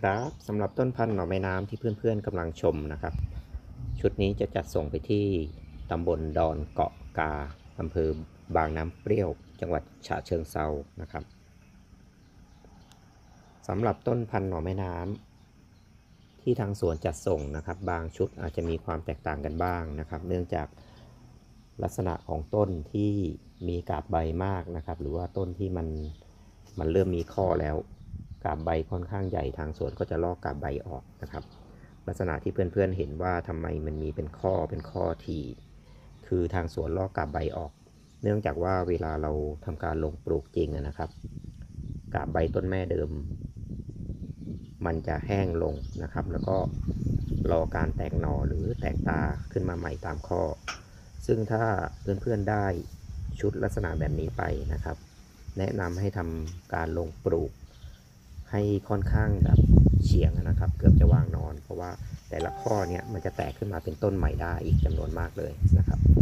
ครับสำหรับต้นพันธุ์หน่อไม้น้ำที่เพื่อนๆกำลังชมนะครับชุดนี้จะจัดส่งไปที่ตำบลดอนเกาะกาอำเภอบางน้ำเปรี้ยวจังหวัดฉะเชิงเทรานะครับสำหรับต้นพันธุ์หน่อไม้น้ำที่ทางสวนจัดส่งนะครับบางชุดอาจจะมีความแตกต่างกันบ้างนะครับเนื่องจากลักษณะของต้นที่มีกาบใบมากนะครับหรือว่าต้นที่มันเริ่มมีข้อแล้วกาบใบค่อนข้างใหญ่ทางสวนก็จะลอกกาบใบออกนะครับลักษณะที่เพื่อนๆเห็นว่าทำไมมันมีเป็นข้อที่คือทางสวนลอกกาบใบออกเนื่องจากว่าเวลาเราทำการลงปลูกจริงนะครับกาบใบต้นแม่เดิมมันจะแห้งลงนะครับแล้วก็รอการแตกหน่อหรือแตกตาขึ้นมาใหม่ตามข้อซึ่งถ้าเพื่อนๆได้ชุดลักษณะแบบนี้ไปนะครับแนะนำให้ทำการลงปลูกให้ค่อนข้างแบบเฉียงนะครับเกือบจะวางนอนเพราะว่าแต่ละข้อเนี่ยมันจะแตกขึ้นมาเป็นต้นใหม่ได้อีกจำนวนมากเลยนะครับ